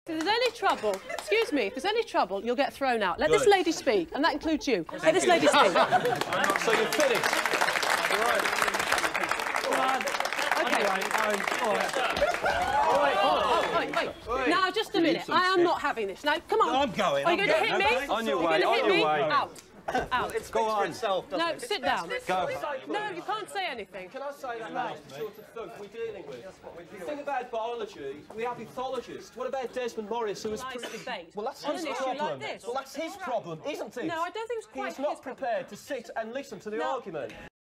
If there's any trouble, excuse me, if there's any trouble, you'll get thrown out. Let this lady speak, and that includes you. Let this lady speak. So you're finished. Wait. Now, just a minute. I am not having this. Now, come on. I'm going. Are you going to hit me? On your way, You're going to hit me? Out. Out. It speaks for itself, doesn't No, it? sit down. Go. No, you can't say anything. Can I say that that's the sort of folk we're dealing with? The thing about biology, we have ethologists. What about Desmond Morris, who was... Nice debate. Well, that's On his an issue problem. like this. Well, that's his problem, isn't it? No, I don't think it's quite He's not his problem. prepared to sit and listen to the argument.